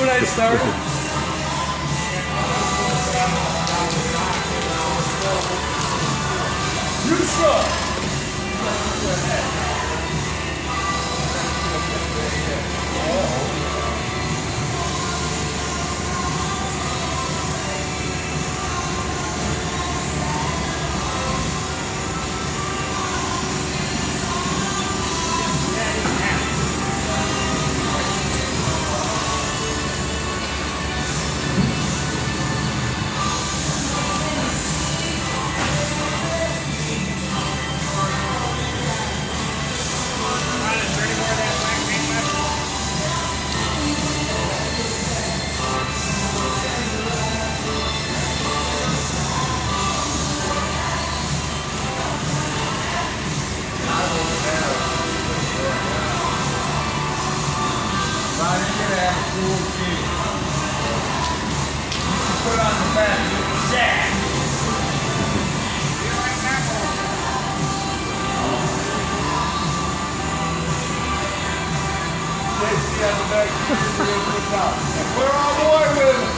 when I started? You suck! Put on the back of the shack. Safety on the back. We're on board with it.